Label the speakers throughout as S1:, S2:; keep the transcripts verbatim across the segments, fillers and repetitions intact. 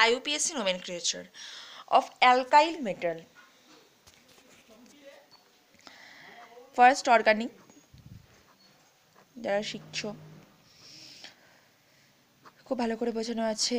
S1: I U P A C nomenclature of alkyl metal. First organic, যারা শিখছো খুব ভালো করে বোঝানো আছে।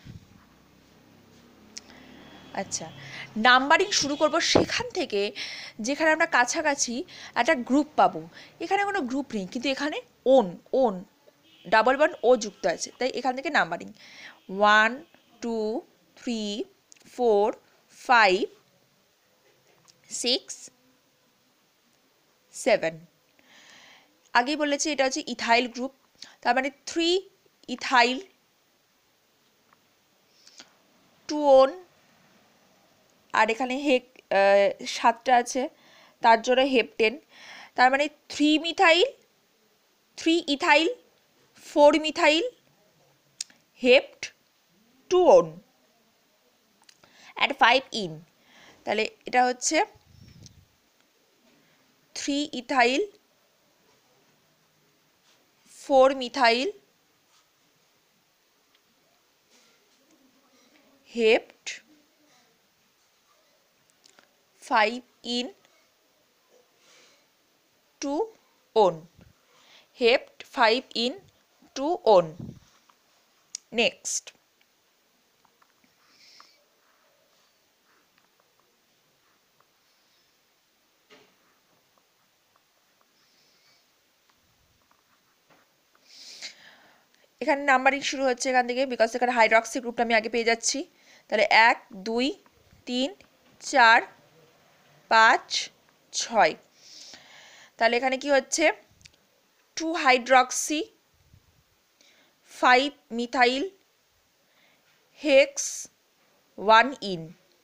S1: আচ্ছা, নাম্বারিং শুরু করব সেখান থেকে যেখানে আমরা কাছাকাছি একটা গ্রুপ পাবো। এখানে কোনো গ্রুপ নেই, কিন্তু এখানে ওন ওন ডাবল ওয়ান ও যুক্ত আছে, তাই এখান থেকে numbering one two three four five six seven. আগেই বলেছি এটা হচ্ছে ইথাইল গ্রুপ, তার মানে থ্রি ইথাইল টু ওন, আর এখানে হেক সাতটা আছে তার জন্য হেপটেন, তার মানে three methyl three ethyl four methyl hept two one and five ene. তাহলে এটা হচ্ছে three ethyl four methyl hept five ene two one, hept five ene two one. Next, এখানে নাম্বারিং শুরু হচ্ছে এখান থেকে, বিকজ এখানে হাইড্রক্সি গ্রুপটা আমি আগে পেয়ে যাচ্ছি। তাহলে এক দুই তিন চার পাঁচ ছয়। তাহলে এখানে কি হচ্ছে, two hydroxy five methyl hex one ene.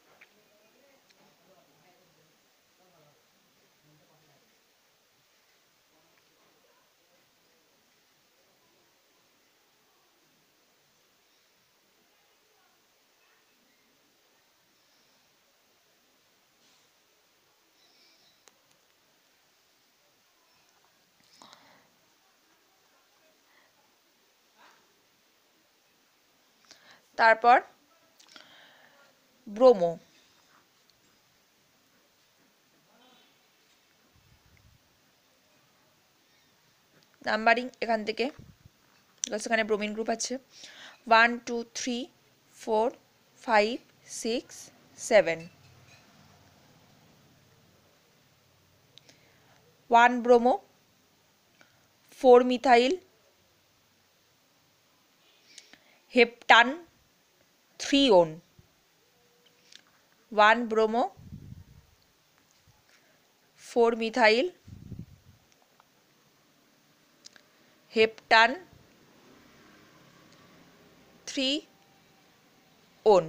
S1: তারপর ব্রোমো, নাম্বারিং এখান থেকে, এখানে ব্রোমিন গ্রুপ আছে one two three four five six seven. One bromo four methyl heptan three one. One bromo four methyl heptan three one.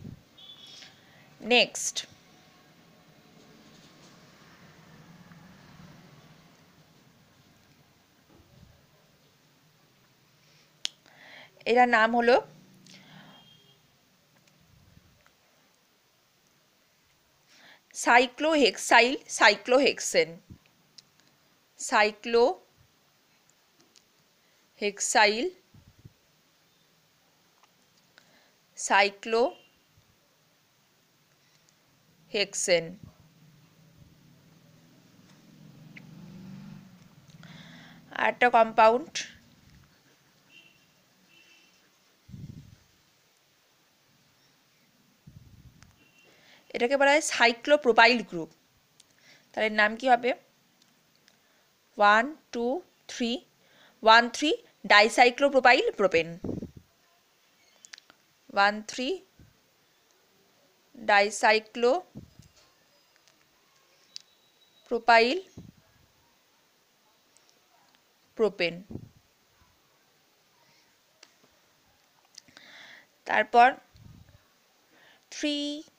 S1: Next, এটার নাম হলো cyclohexyl cyclohexene. Cyclo hexyl cyclo hexene. আর একটা compound, এটাকে বলা হয় সাইক্লোপ্রোপাইল group. তাহলে নাম কি হবে, one two three one three dicyclopropyl propane. One three dicyclo propyl propane. তারপর থ্রি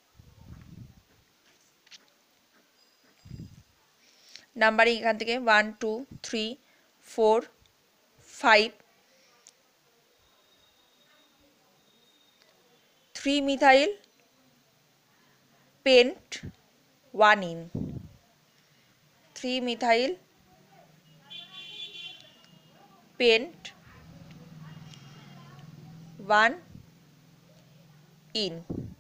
S1: নাম্বারিং এখান থেকে one two three four five three methyl pent one ene. Three methyl pent one in.